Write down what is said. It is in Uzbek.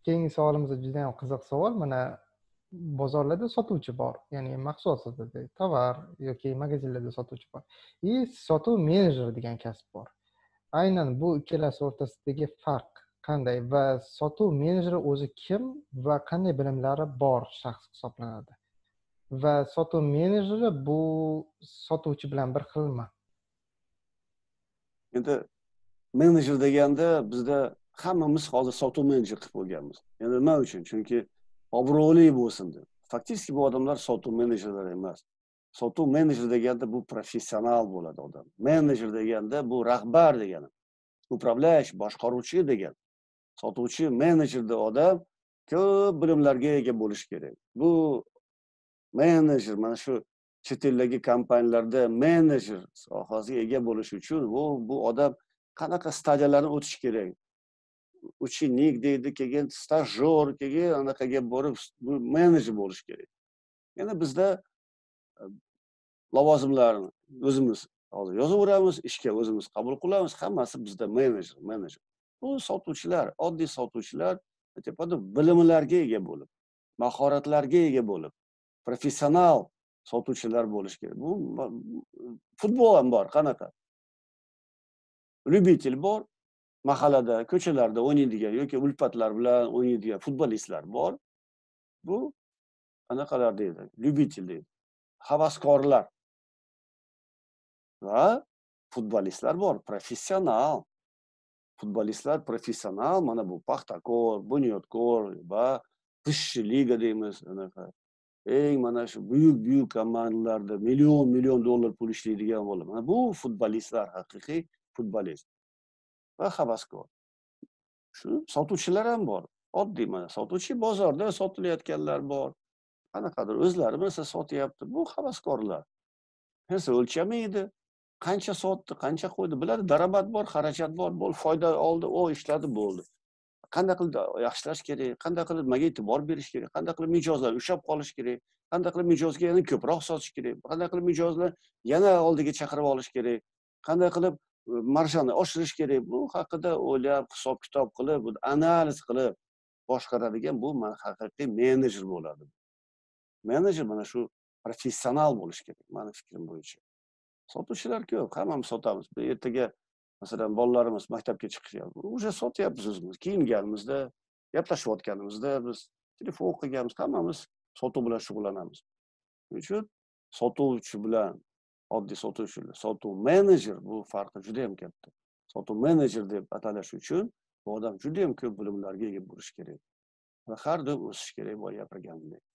keyingi savolimiz juda ham qiziq savol. Mana bozorlarda sotuvchi bor, ya'ni mahsulot sotadi, tovar yoki magazinlarda sotuvchi bor. Sotuv menejeri degan kasb bor. Aynan bu ikkalasi o'rtasidagi farq qanday va sotuv menejeri o'zi kim va qanday bilimlari bor shaxs hisoblanadi? Va sotuv menejeri bu sotuvchi bilan bir xilmi? Endi menejer deganda bizda hammamiz hozir sotuv menejer qilib bo'lganmiz. Endi nima uchun? Chunki obro'li bo'lsin deb. Faktiski bu odamlar sotuv menejerlari emas. Sotuv menejer deganda bu professional bo'ladi odam. Menejer deganda bu rahbar degani. Upravlash, boshqaruvchi degan. Sotuvchi, menejerda odam ko'p bilimlarga ega bo'lish kerak. Bu menejer mana shu chet eldagi kompaniyalarda menejer sohasiga ega bo'lish uchun bu odam qanaqa stadiyalarni o'tish kerak? Ученик deydi, keyin stajyor, keyin anaqaga borib bu menejer bo'lish kerak. Yana bizda lavozimlarni o'zimiz hozir yozaveramiz, ishga o'zimiz qabul qilamiz, hammasi bizda menejer. Bu sotuvchilar, oddiy sotuvchilar tepada bilimlarga ega bo'lib, mahoratlarga ega bo'lib, professional sotuvchilar bo'lish kerak. Bu futbol ham bor, qanaqa? Любитель bor, mahallada, ko'chalarda o'ynaydigan yoki ulfatlar bilan o'ynaydigan futbolistlar bor. Bu anaqalar deydi, любитель deydi. Havaskorlar. Va futbolistlar bor, professional. Futbolistlar professional, mana bu Paxtakor, Bunyodkor va Vысшая liga deymiz, anaqa. Eng mana shu buyuk komandalarda million dollar pul ishlaydigan bo'ladi. Mana bu futbolistlar, haqiqiy futbolist va havaskor. Shu sotuvchilar ham bor. Oddiy mana sotuvchi bozorda sotilayotganlar bor. Qanaqadir o'zlari bilsa sotyapti. Bu havaskorlar. Hech o'lchamaydi. Qancha sotdi, qancha qo'ydi, biladi, daromad bor, xarajat bor, foyda oldi, ishladi, bo'ldi. Qanday qilib yaxshilash kerak, qanday qilib nimaga e'tibor berish kerak, qanday qilib mijozlar ushlab qolish kerak, qanday qilib mijozga yana ko'proq sotish kerak, qanday qilib mijozlar yana oldiga chaqirib olish kerak, qanday qilib marjani oshirish kerak. Bu haqida o'ylab, hisob-kitob qilib, analiz qilib boshqaradigan bu haqiqiy menejer bo'ladi. Menejer mana shu professional bo'lish kerak, meni fikrim bo'yicha. Sotuvchilar ko'p, hammamiz sotamiz. Ertaga masalan bolalarimiz maktabga chiqishyapti. Уже sotyapmiz o'zimiz. Kiyinganimizda, gaplashayotganimizda biz telefon qilganmiz, hammamiz sotuv bilan shug'ullanamiz. Shuning uchun sotuvchi bilan oddiy sotuvchilar, sotuv menejer bu farqi juda ham katta. Sotuv menejer deb atalish uchun bu odam juda ham ko'p bilimlarga ega bo'lish kerak va har doim o'sish kerak, boya gapirganimdek.